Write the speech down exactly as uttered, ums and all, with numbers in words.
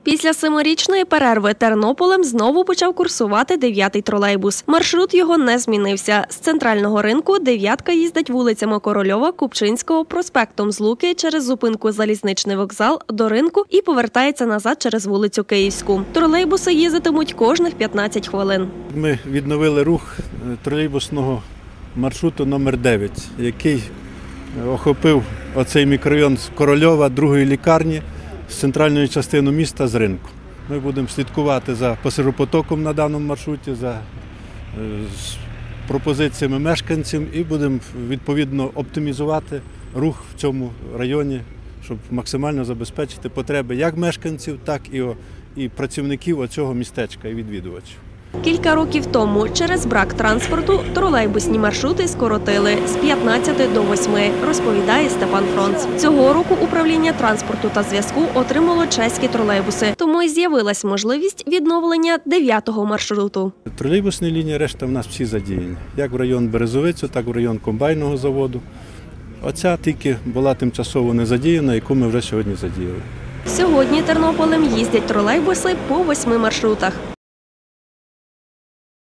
Після семирічної перерви Тернополем знову почав курсувати дев'ятий тролейбус. Маршрут його не змінився. З центрального ринку дев'ятка їздить вулицями Корольова, Купчинського, проспектом Злуки через зупинку Залізничний вокзал до ринку і повертається назад через вулицю Київську. Тролейбуси їздитимуть кожних п'ятнадцять хвилин. Ми відновили рух тролейбусного маршруту номер дев'ять, який охопив оцей мікрорайон з Корольова, другої лікарні, з центральної частини міста, з ринку. Ми будемо слідкувати за пасажиропотоком на даному маршруті, за з пропозиціями мешканців і будемо відповідно оптимізувати рух в цьому районі, щоб максимально забезпечити потреби як мешканців, так і, і працівників оцього містечка і відвідувачів. Кілька років тому через брак транспорту тролейбусні маршрути скоротили з п'ятнадцяти до восьми, розповідає Степан Фронц. Цього року управління транспорту та зв'язку отримало чеські тролейбуси, тому й з'явилась можливість відновлення дев'ятого маршруту. Тролейбусні лінії решта в нас всі задіяні, як в район Березовицю, так і в район комбайного заводу. Оця тільки була тимчасово не задіяна, яку ми вже сьогодні задіяли. Сьогодні Тернополем їздять тролейбуси по восьми маршрутах.